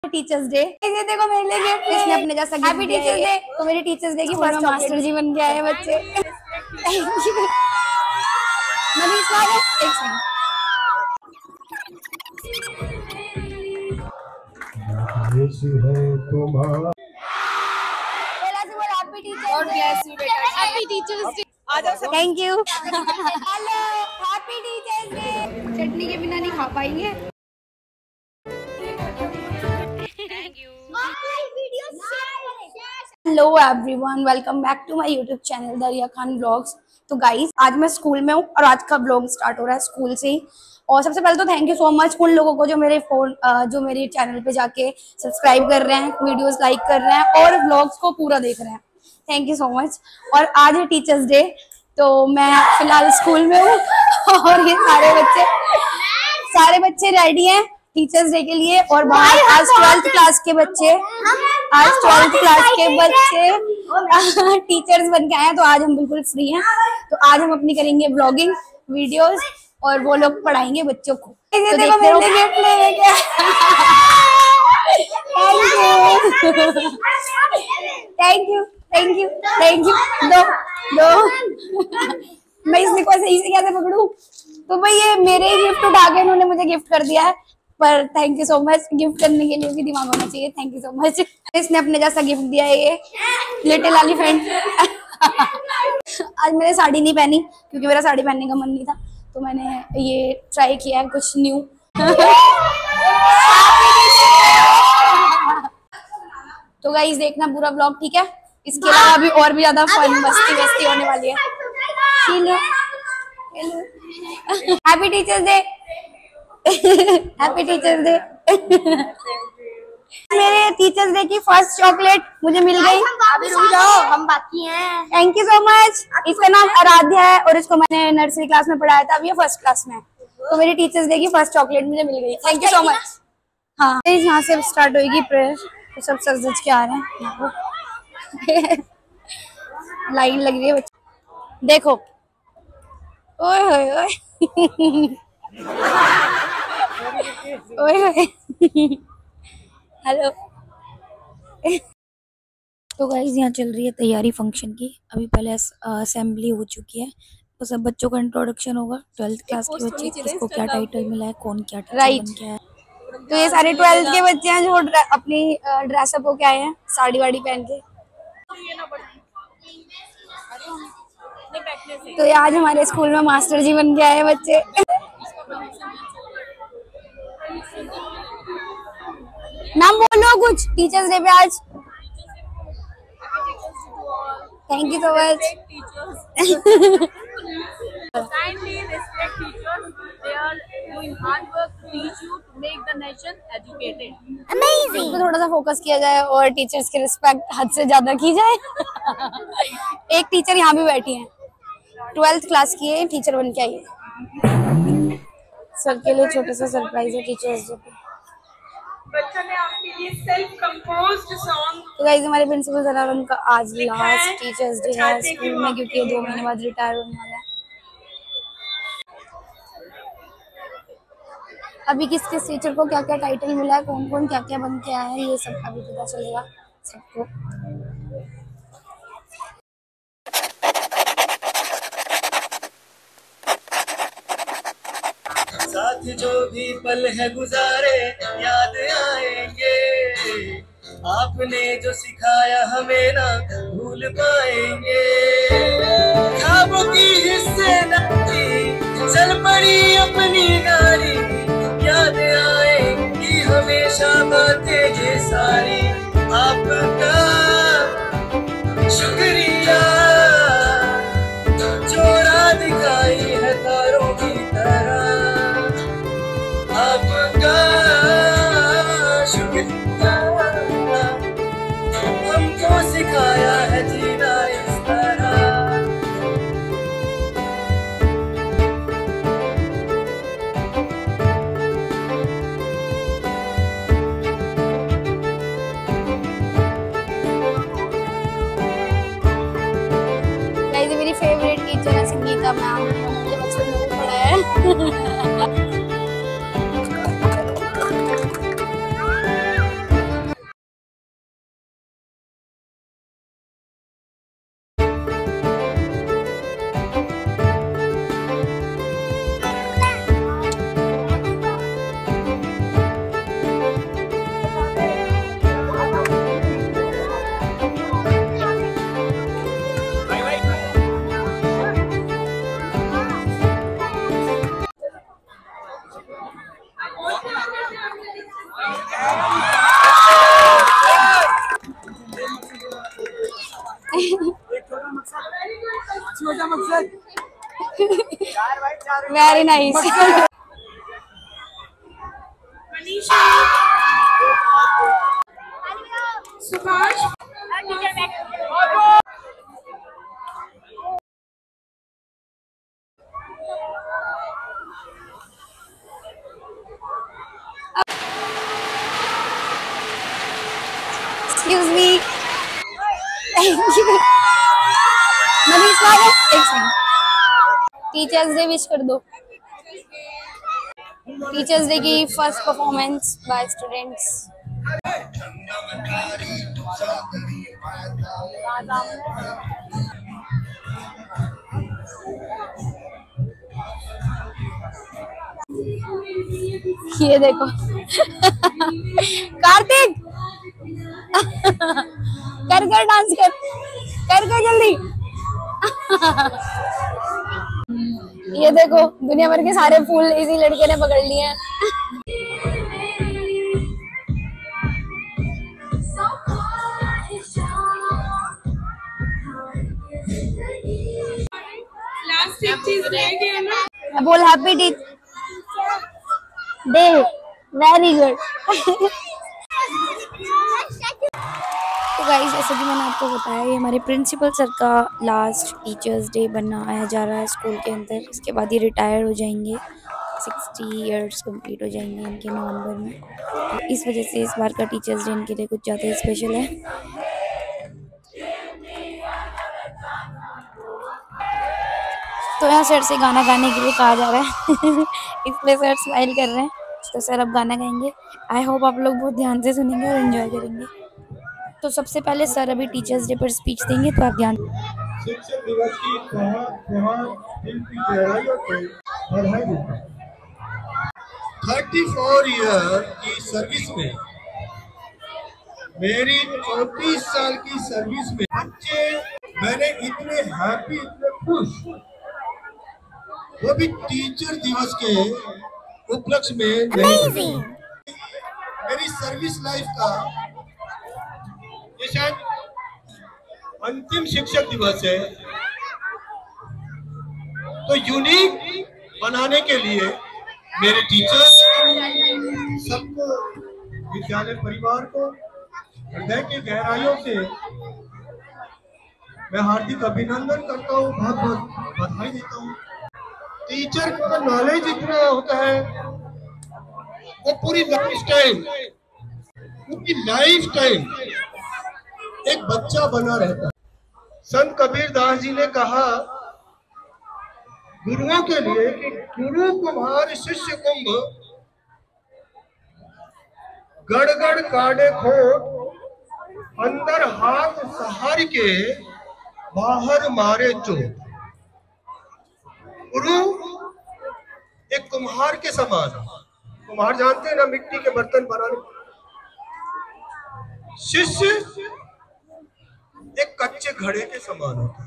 Teachers day ये देखो मेरे लिए गिफ्ट इसने अपने जैसा हैप्पी टीचर्स डे। तो मेरी टीचर्स डे की फर्स्ट मास्टर जी बन के आए बच्चे। थैंक यू मनीष भाई। एक सेकंड है तुम्हारा happy teachers God bless you बेटा हैप्पी टीचर्स डे आ जाओ सब। Thank you hello happy teachers day. चटनी के बिना नहीं खा पाएंगे। Hello everyone welcome back to my YouTube channel Dariya Khan vlogs. तो गाइस आज मैं स्कूल में हूँ और आज का व्लॉग स्टार्ट हो रहा है स्कूल से ही। और सबसे पहले तो थैंक यू सो मच उन लोगों को जो मेरे चैनल पे जाके सब्सक्राइब कर रहे हैं, वीडियोस लाइक कर रहे हैं और व्लॉग्स को पूरा देख रहे हैं। Thank you so much. और आज है टीचर्स डे तो मैं फिलहाल स्कूल में हूँ और ये सारे बच्चे रेडी हैं टीचर्स डे के लिए। और बाहर आज 12th क्लास के बच्चे टीचर्स बन के आए हैं। तो आज हम बिल्कुल फ्री हैं। तो आज हम अपनी करेंगे व्लॉगिंग वीडियोस और वो लोग पढ़ाएंगे बच्चों को। तो देखते रहो गिफ्ट लेने के। थैंक यू दो मैं इसमें को सही से कैसे पकड़ूं। तो भाई ये मेरे ही गिफ्ट उठा के इन्होंने मुझे गिफ्ट कर दिया है। पर thank you so much. Gift करने के लिए भी दिमाग होना चाहिए। Thank you so much. इसने अपने जैसा गिफ्ट दिया है ये लिटिल एलिफेंट। आज मैंने साड़ी नहीं पहनी क्योंकि मेरा साड़ी पहनने का मन नहीं था। तो मैंने ये ट्राई किया है कुछ न्यू। तो गाइस देखना पूरा व्लॉग ठीक है। इसके अलावा अभी और भी ज्यादा फन मस्ती होने वाली है। Happy teachers day. Happy teachers day. मेरे टीचर्स डे की फर्स्ट चॉकलेट मुझे मिल गई। अभी रुक जाओ हम बाकी हैं। Thank you so much. इसका नाम आराध्या है और इसको मैंने नर्सरी क्लास में पढ़ाया था। अभी ये फर्स्ट क्लास में है। तो मेरी टीचर्स डे की फर्स्ट चॉकलेट मुझे मिल गई। Thank you so much. हाँ यहाँ से स्टार्ट होगी प्रेयर। तो सब सज के आ रहे हैं। लाइन लग रही है बच्चे देखो। ओए होए ओए ओए हेलो। तो गाइस यहाँ चल रही है तैयारी फंक्शन की। अभी पहले असेंबली हो चुकी है। तो सब बच्चों का इंट्रोडक्शन होगा। 12th क्लास के बच्चे किसको क्या टाइटल मिला है, कौन क्या टीचर बन गया है। तो ये सारे 12th के बच्चे हैं जो अपनी ड्रेसअप होके आए हैं साड़ी वाड़ी पहन के। तो ये आज हमारे स्कूल में मास्टर जी बन के आए बच्चे। नाम बोलो कुछ टीचर्स डे पे आज। Thank you so much. Kindly respect teachers. They are doing hard work to teach you to make the nation educated. Amazing. तो थोड़ा सा फोकस किया जाए और टीचर्स की रिस्पेक्ट हद से ज्यादा की जाए। एक टीचर यहाँ भी बैठी है 12th क्लास की है, टीचर बन के आई है। सबके लिए छोटा सा सरप्राइज है टीचर्स डे पे। बच्चों ने आपके लिए सेल्फ कंपोज्ड सॉन्ग। तो गाइस हमारे प्रिंसिपल सर उनका आज लास्ट टीचर्स डे है स्कूल में क्योंकि ये 2 महीने बाद रिटायर होने वाला है। अभी किस किस टीचर को क्या क्या टाइटल मिला है, कौन कौन क्या क्या बन के आया है, ये सब अभी पता चलेगा सबको। साथ जो भी पल है गुजारे याद आएंगे। आपने जो सिखाया हमें ना भूल पाएंगे। ख्वाबों की हिस्से नारी चल पड़ी अपनी नारी। याद आएंगी हमेशा बातें ये सारी। आपका शुक्रिया जो राह दिखाई है तारों की तरह। आपका शुक्रिया हमको सिखाया है जीना इस तरह। मेरी फेवरेट टीचर है संगीता मैम। मुझे बचपन में पढ़ाया है। Very nice. Subhash excuse me, thank you. Manish teachers day wish कर दो। टीचर्स डे की फर्स्ट परफॉर्मेंस बाय स्टूडेंट्स। ये देखो कार्तिक कर कर डांस कर कर कर जल्दी। ये देखो दुनिया भर के सारे फूल इसी लड़के ने पकड़ लिए हैं। बोल हैप्पी डे। Very good. तो गाइस जैसे कि मैंने आपको बताया ये हमारे प्रिंसिपल सर का लास्ट टीचर्स डे बनाया जा रहा है स्कूल के अंदर। इसके बाद ये रिटायर हो जाएंगे, 60 इयर्स कंप्लीट हो जाएंगे इनके नवंबर में। तो इस वजह से इस बार का टीचर्स डे इनके लिए कुछ ज़्यादा ही स्पेशल है। तो यहाँ सर से गाना गाने के लिए कहा जा रहा है इसलिए सर स्माइल कर रहे हैं। तो सर अब गाना गाएंगे। आई होप आप लोग बहुत ध्यान से सुनेंगे और एंजॉय करेंगे। तो सबसे पहले सर अभी टीचर्स डे पर स्पीच देंगे, तो आप ध्यान। शिक्षक दिवस की दिल की गहराइयों को बधाई देता हूं। 34 ईयर की सर्विस में, मेरी 34 साल की सर्विस में बच्चे मैंने इतने हैप्पी, इतने खुश, वो भी टीचर दिवस के उपलक्ष्य में नहीं। मेरी सर्विस लाइफ का ये शायद अंतिम शिक्षक दिवस है। तो यूनिक बनाने के लिए मेरे टीचर सबको, विद्यालय परिवार को हृदय की गहराइयों से मैं हार्दिक अभिनंदन करता हूँ, बहुत बहुत बधाई देता हूँ। टीचर का नॉलेज इतना होता है, वो पूरी लाइफ टाइम एक बच्चा बना रहता है। संत कबीर दास जी ने कहा गुरुओं के लिए कि गुरु कुम्हार शिष्य कुंभ, गड़ गड़ काढ़े खोट, अंदर हाथ सहार के बाहर मारे चोट। गुरु एक कुम्हार के समान, कुम्हार जानते हैं ना, मिट्टी के बर्तन बनाने। शिष्य एक कच्चे घड़े के समान होता है।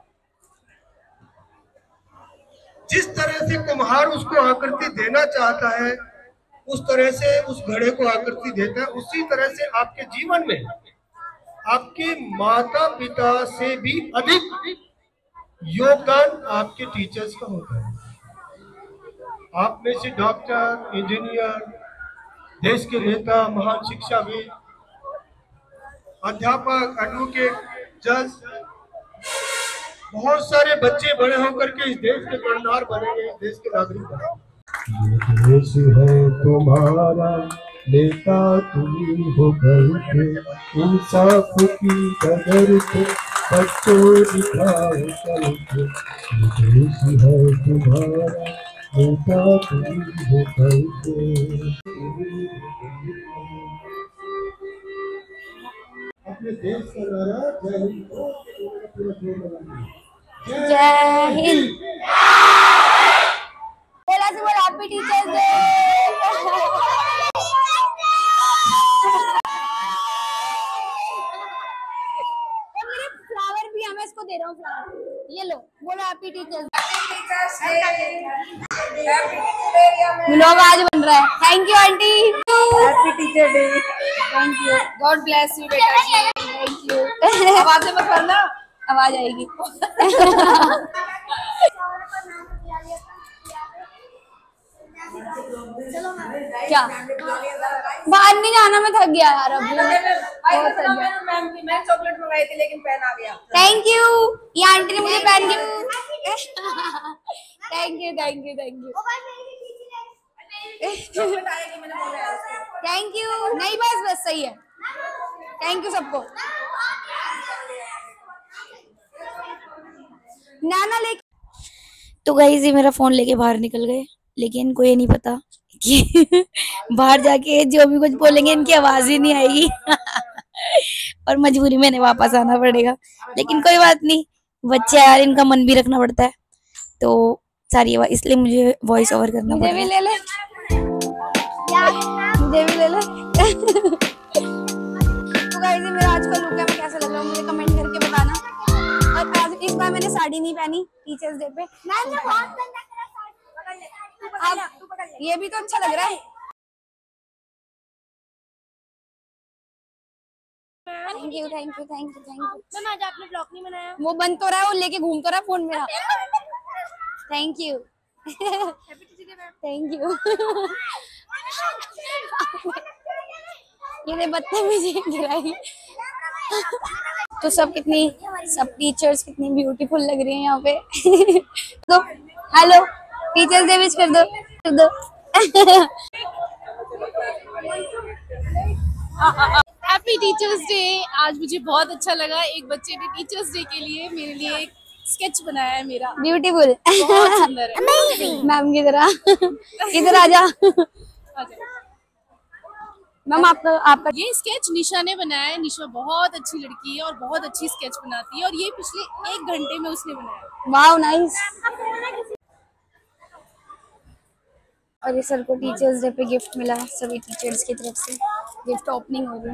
जिस तरह से कुम्हार उसको आकृति देना चाहता है, उस तरह से उस घड़े को आकृति देता है। उसी तरह से आपके जीवन में आपके माता पिता से भी अधिक योगदान आपके टीचर्स का होता है। आप में से डॉक्टर, इंजीनियर, देश के नेता, महान शिक्षाविद, अध्यापक, एडवोकेट, जज, बहुत सारे बच्चे बड़े होकर के इस देश के कर्णधार बनेंगे, इस देश के नागरिक बनेंगे। देश है तुम्हारा, नेता तुम हो घर के, इंसाफ की कदर से बच्चों दिखाओ चल के। देश है तुम्हारा, नेता तुम हो घर के। अपने देश का नारा जय हिंद, जय हिंद। बोला से बोला हैप्पी टीचर्स डे। फ्लावर भी मैं इसको दे रहा हूँ, फ्लावर ये लो। बोलो हैप्पी टीचर्स व्लॉग आज बन रहा है। Thank you aunty, happy teacher day. Thank you, God bless you बेटा जी। Thank you. आवाज में मत करना, आवाज आएगी। क्या बाहर नहीं जाना, मैं थक गया यार अभी, बहुत थक गया। मैं चॉकलेट मंगाई थी लेकिन पेन आ गया। थैंक यू, ये आंटी ने मुझे pen gift. Thank you thank you thank you thank you. नहीं बस बस सही है, थैंक यू सबको। नाना लेके तो गाइस ये मेरा फोन लेके बाहर निकल गए, लेकिन इनको ये नहीं पता कि बाहर जाके जो भी कुछ बोलेंगे इनकी आवाज ही नहीं आएगी और मजबूरी में इन्हें वापस आना पड़ेगा, लेकिन कोई बात नहीं, बच्चे यार इनका मन भी रखना पड़ता है, तो सारी इसलिए मुझे वॉइस ओवर करना पड़ेगा। मुझे भी ले ले तो गाइस ये मेरा आज का लुक है, मैं कैसा लग रहा हूँ मुझे कमेंट करके बताना। और आज इस बार मैंने साड़ी नहीं पहनी टीचर्स डे पे, अब ये भी तो अच्छा लग रहा है। Thank you thank you thank you thank you. आज आपने ब्लॉग नहीं बनाया? वो बंद तो रहा है, वो लेके घूम तो रहा फोन मेरा। Thank you thank you. ये बदतमीजी गिराई। तो सब टीचर्स कितनी ब्यूटीफुल लग रही हैं यहाँ पे। तो हेलो टीचर्स डे विश कर दो हैप्पी टीचर्स डे। आज मुझे बहुत अच्छा लगा, एक बच्चे ने टीचर्स डे के लिए मेरे लिए एक स्केच बनाया है मेरा, ब्यूटीफुल, बहुत सुंदर है। मैम की तरह। इधर आजा मैम। आपका ये स्केच निशा ने बनाया है। निशा बहुत अच्छी लड़की है और बहुत अच्छी स्केच बनाती है, और ये पिछले 1 घंटे में उसने बनाया। Wow nice. और ये सर को टीचर्स डे पे गिफ्ट मिला सभी टीचर्स की तरफ से, गिफ्ट ओपनिंग हो गई।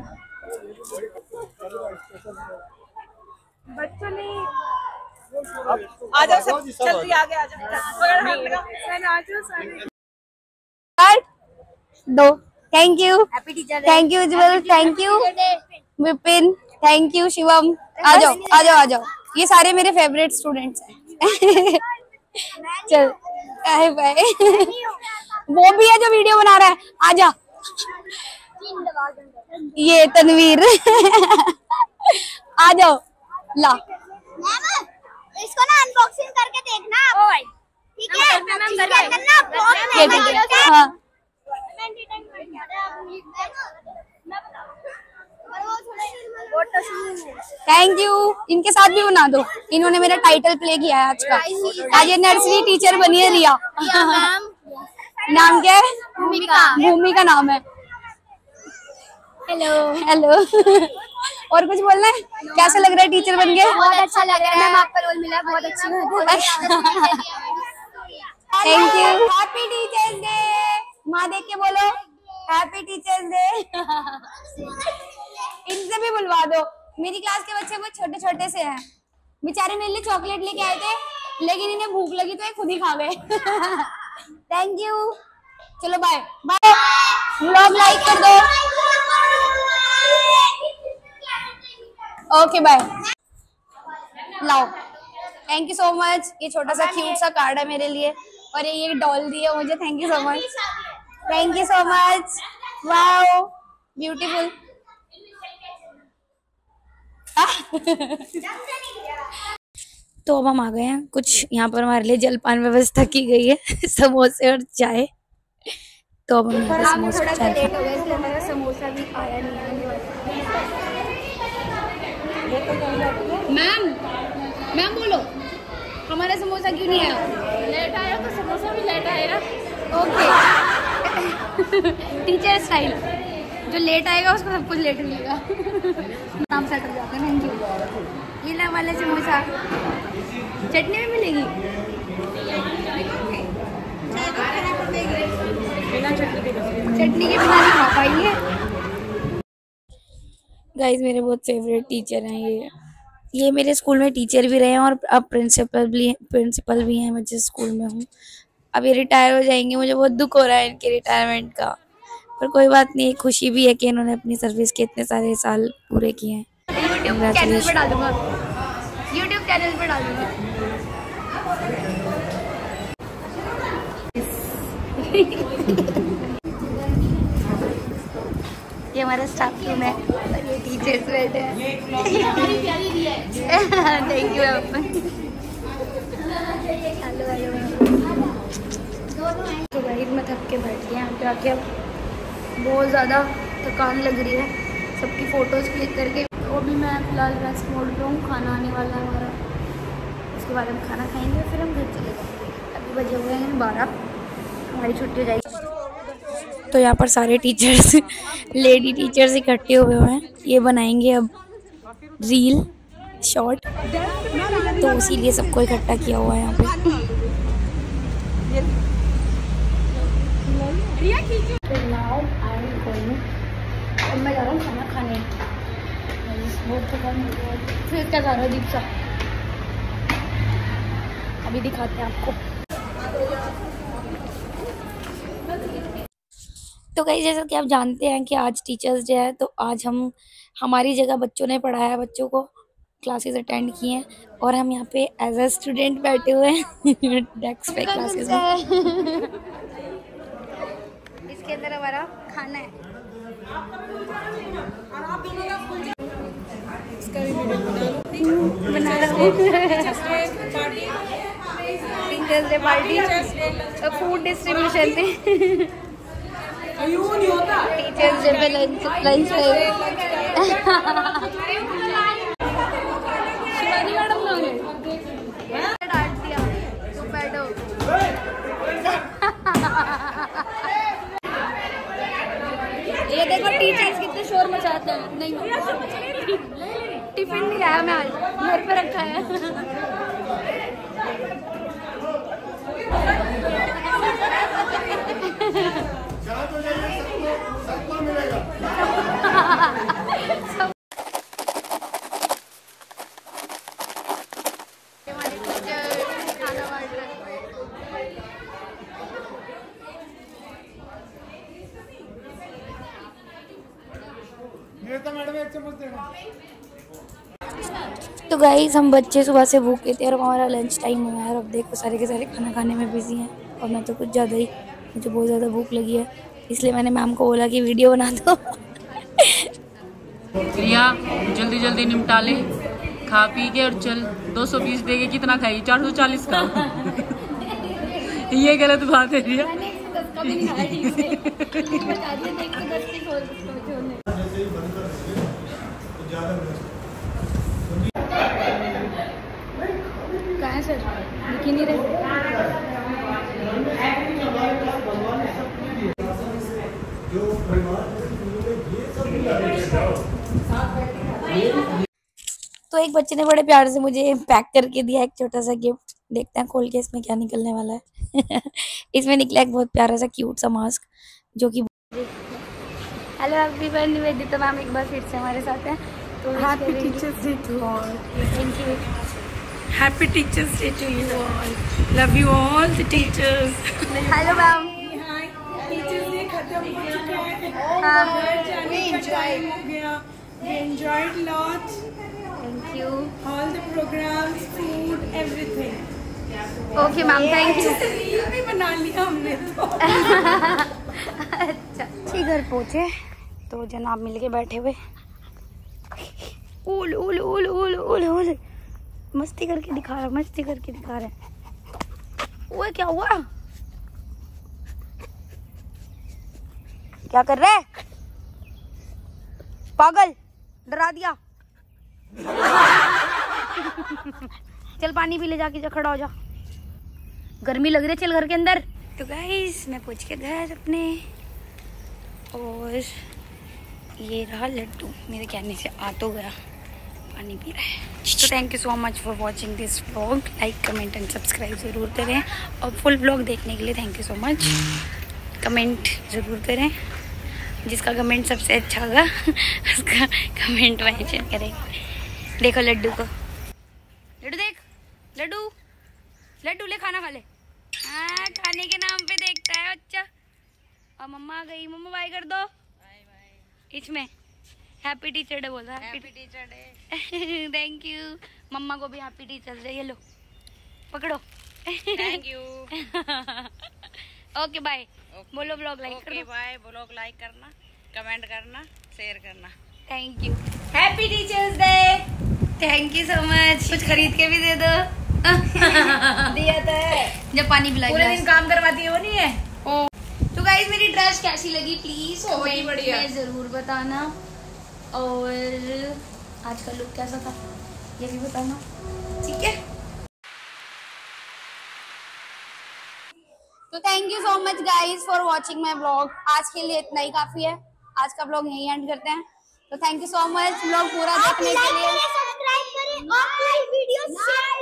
बच्चों ने आ जाओ सब जल्दी आगे आ जाओ। दो thank you thank you Ujjwal, thank you Vipin, thank you Shivam. आ जाओ आ जाओ आ जाओ, ये सारे मेरे फेवरेट स्टूडेंट्स हैं। चल बाय बाय। वो भी है जो वीडियो बना रहा है, आजा। ये तनवीर। आ जाओ ला। इसको ना अनबॉक्सिंग करके देखना आप, ठीक है? हाँ थैंक यू। इनके साथ भी बना दो, इन्होंने मेरा टाइटल प्ले किया है आज का। आज ये नर्सरी टीचर बनी है रिया। नाम क्या है? भूमिका नाम है। Hello hello. और कुछ बोलना है? कैसा लग रहा है टीचर बन के? बहुत अच्छा लग रहा है मैम, आपका रोल मिला, बहुत अच्छी thank you. Happy teachers day. माँ देख के बोलो हैप्पी टीचर्स डे। इनसे भी बुलवा दो, मेरी क्लास के बच्चे बहुत छोटे छोटे से हैं, बेचारे मेरे लिए चॉकलेट लेके आए थे, लेकिन इन्हें भूख लगी तो ये खुद ही खा गए। Thank you. चलो बाय बाय। व्लॉग लाइक कर दो। Okay bye. लाओ थैंक यू सो मच। ये छोटा सा क्यूट सा कार्ड है मेरे लिए, और ये डॉल दी है मुझे। Thank you so much, thank you so much. Wow beautiful. तो अब हम आ गए हैं, कुछ यहाँ पर हमारे लिए जलपान व्यवस्था की गई है, समोसे और चाय। तो अब हम समोसा चाय समोसा भी आया नहीं है। मैम बोलो हमारा समोसा क्यों नहीं आया? लेट आया तो समोसा भी लेट आएगा। ओके। टीचर स्टाइल, जो लेट आएगा उसको सब कुछ लेट मिलेगा। नाम सेट हो जाता है। Thank you. ये ला वाला समोसा, चटनी भी मिलेगी। चटनी के बिना नहीं खा पाएंगे। गाइस मेरे बहुत फेवरेट टीचर हैं ये मेरे स्कूल में टीचर भी रहे हैं और अब प्रिंसिपल भी हैं मैं जिस स्कूल में हूँ। अब ये रिटायर हो जाएंगे, मुझे बहुत दुख हो रहा है इनके रिटायरमेंट का, पर कोई बात नहीं, खुशी भी है कि इन्होंने अपनी सर्विस के इतने सारे साल पूरे किए हैं। यूट्यूब चैनल पे डालूंगा, यूट्यूब चैनल पे डालूंगा। ये हमारा स्टाफ रूम है और ये टीचर्स बैठे हैं। Thank you. तो भाई मैं थक के बैठ गया यहाँ पे आके, अब बहुत ज़्यादा थकान लग रही है। सबकी फ़ोटोज़ क्लिक करके वो भी मैं फ़िलहाल रेस्ट मोड पे हूँ। खाना आने वाला है हमारा, उसके बाद हम खाना खाएंगे फिर हम घर चले जाएंगे। अभी बजे हुए हैं 12, हमारी छुट्टी हो जाएगी। तो यहाँ पर सारे टीचर्स लेडी टीचर्स इकट्ठे हुए हैं। ये बनाएंगे अब रील शॉर्ट, तो इसीलिए सबको इकट्ठा किया हुआ है यहाँ पे। अब मैं जा रहा हूँ खाना खाने। बहुत थकान हो गया। फिर क्या कर रहा है दीक्षा, अभी दिखाते हैं आपको। तो कहीं जैसा कि आप जानते हैं कि आज टीचर्स डे है, तो आज हम हमारी जगह बच्चों ने पढ़ाया, बच्चों को क्लासेस अटेंड किए हैं और हम यहाँ पे एज अ स्टूडेंट बैठे हुए हैं डेस्क पे क्लासेस में। इसके अंदर हमारा खाना है। बना रहा हूँ teachers day party, food distribution थे। टीचर्स डे पे लंच टाइम। शिवानी मैडम डांट दिया, तुम बैठो। ये देखो टीचर्स कितने शोर मचाते हैं। नहीं टिफिन नहीं आया, मैं आज घर पे रखा है। तो गाइस हम बच्चे सुबह से भूखे थे और हमारा लंच टाइम हुआ है और अब देखो सारे के सारे खाना खाने में बिजी हैं और मैं तो कुछ ज़्यादा ही, मुझे बहुत ज़्यादा भूख लगी है, इसलिए मैंने मैम को बोला कि वीडियो बना दो। रिया जल्दी जल्दी निपटा ले, खा पी के और चल। 220 दे के कितना खाई? 440 का। ये गलत बात है रिया। कहाँ है सर? दिख ही नहीं रहे। तो एक बच्चे ने बड़े प्यार से मुझे पैक करके दिया एक छोटा सा गिफ्ट। देखते हैं खोल के इसमें क्या निकलने वाला है। इसमें निकला एक बहुत प्यारा सा क्यूट सा मास्क, जो कि हेलो एवरीवन, निवेदिता मैम एक बार फिर से हमारे साथ हैं। तो happy teachers day to all. Thank you. Happy Teachers Day to you all. Love you all the teachers. Hello ma'am. Hi. Teachers Day खत्म हो चुका है। We enjoyed. हो गया। We enjoyed lot. Thank you. All the programs, food, everything. Okay ma'am, thank you. Reel भी बना लिया हमने तो। अच्छा, ठीक घर पहुँचे तो जनाब मिल के बैठे हुए उल उल उल उल उल उल मस्ती करके दिखा रहा, मस्ती करके दिखा रहे। ओए क्या हुआ? क्या कर रहे? पागल, डरा दिया। चल पानी पी ले, जाके जा, खड़ा हो जा, गर्मी लग रही है, चल घर के अंदर। तो गाइस मैं पहुंच के घर अपने, और ये रहा लड्डू, मेरे कहने से आ तो गया, पानी पी रहा है। तो thank you so much for watching this vlog. Like comment and subscribe ज़रूर करें, और फुल व्लॉग देखने के लिए thank you so much. Comment ज़रूर करें, जिसका कमेंट सबसे अच्छा होगा उसका कमेंट मेंशन करें। देखो लड्डू को, लड्डू देख, लड्डू लड्डू ले, खाना खा ले। हाँ, खाने के नाम पे देखता है बच्चा। और मम्मा आ गई, मम्मा बाय कर दो। इसमें हैप्पी टीचर डे बोल रहा है। Happy teacher day. Thank you. Mamma को भी हैप्पी टीचर डे। ये लो पकड़ो। Thank you. Okay bye. बोलो blog like okay bye. Blog like करना, कमेंट करना, शेयर करना। Thank you. Happy teachers day. Thank you so much. कुछ खरीद के भी दे दो। दिया तो है, जब पानी पिला पूरे दिन काम करवाती है वो नहीं है। तो गाइस मेरी ड्रेस कैसी लगी प्लीज बहुत ही बढ़िया। में जरूर बताना, और आज का लुक कैसा था ये भी बताना, ठीक है। तो thank you so much guys for watching my vlog. आज के लिए इतना ही काफी है। आज का व्लॉग यहीं एंड करते हैं। तो thank you so much vlog पूरा देखने के लिए। सब्सक्राइब करें और वीडियो शेयर